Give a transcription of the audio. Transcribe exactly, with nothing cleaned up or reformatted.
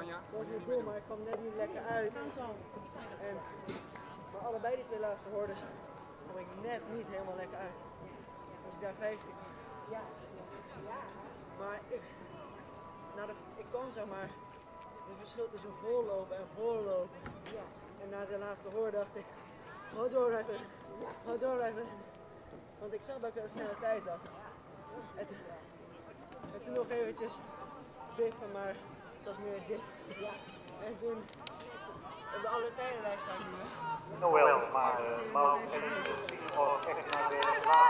was mijn doel, maar ik kwam net niet lekker uit. En, maar allebei die twee laatste hordes kwam ik net niet helemaal lekker uit. Als ik daar vijftien. Maar ik, na de, ik kon zeg maar het verschil tussen voorlopen en voorlopen. En na de laatste hoor dacht ik, ga door blijven, ga door blijven. Want ik zag dat ik een snelle tijd had. En, en toen nog eventjes dicht, maar het was meer dicht. En toen op de alle tijdenlijst staan nu. Noël, maar uh, maar en ik zie gewoon echt naar de laatste.